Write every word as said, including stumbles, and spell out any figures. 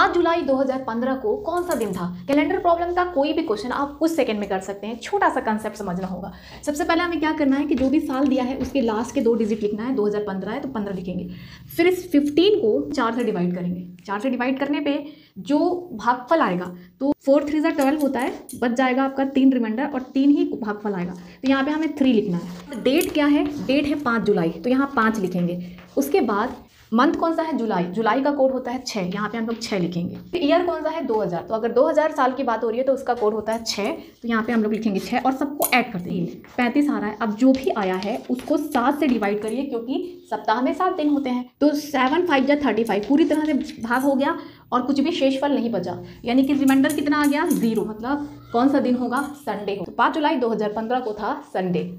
पाँच जुलाई दो हज़ार पंद्रह को कौन सा दिन था? कैलेंडर प्रॉब्लम का कोई भी क्वेश्चन आप कुछ सेकंड में कर सकते हैं। छोटा सा कंसेप्ट समझना होगा। सबसे पहले हमें क्या करना है कि जो भी साल दिया है उसके लास्ट के दो डिजिट लिखना है। दो हज़ार पंद्रह है तो पंद्रह लिखेंगे। फिर इस पंद्रह को चार से डिवाइड करेंगे। चार से डिवाइड करने पे जो भागफल आएगा तो फोर थ्री ज़ा ट्वेल्व होता है, बच जाएगा आपका तीन रिमाइंडर और तीन ही भागफल आएगा। तो यहाँ पे हमें थ्री लिखना है। डेट क्या है? डेट है पाँच जुलाई, तो यहाँ पाँच लिखेंगे। उसके बाद मंथ कौन सा है? जुलाई। जुलाई का कोड होता है छः, यहाँ पे हम लोग छः लिखेंगे। ईयर कौन सा है? दो हज़ार। तो अगर दो हज़ार साल की बात हो रही है तो उसका कोड होता है छः, तो यहाँ पे हम लोग लिखेंगे छः और सबको ऐड कर देंगे। पैंतीस आ रहा है। अब जो भी आया है उसको सात से डिवाइड करिए क्योंकि सप्ताह में सात दिन होते हैं। तो सेवन फाइव या थर्टी फाइव पूरी तरह से भाग हो गया और कुछ भी शेषफल नहीं बचा, यानी कि रिमाइंडर कितना आ गया? जीरो। मतलब कौन सा दिन होगा? संडे हो। तो पाँच जुलाई दो हज़ार पंद्रह को था संडे।